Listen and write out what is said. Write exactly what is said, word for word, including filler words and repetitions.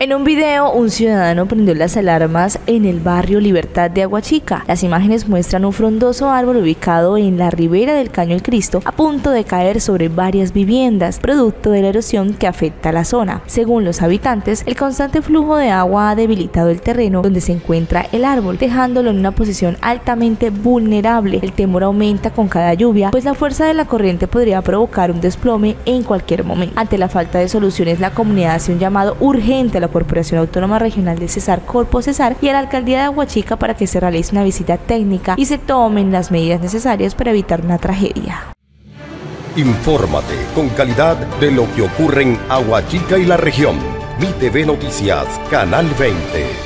En un video, un ciudadano prendió las alarmas en el barrio Libertad de Aguachica. Las imágenes muestran un frondoso árbol ubicado en la ribera del Caño El Cristo, a punto de caer sobre varias viviendas, producto de la erosión que afecta a la zona. Según los habitantes, el constante flujo de agua ha debilitado el terreno donde se encuentra el árbol, dejándolo en una posición altamente vulnerable. El temor aumenta con cada lluvia, pues la fuerza de la corriente podría provocar un desplome en cualquier momento. Ante la falta de soluciones, la comunidad hace un llamado urgente a la Corporación Autónoma Regional de Cesar, Corpo Cesar, y a la Alcaldía de Aguachica para que se realice una visita técnica y se tomen las medidas necesarias para evitar una tragedia. Infórmate con calidad de lo que ocurre en Aguachica y la región. Mi T V Noticias, Canal veinte.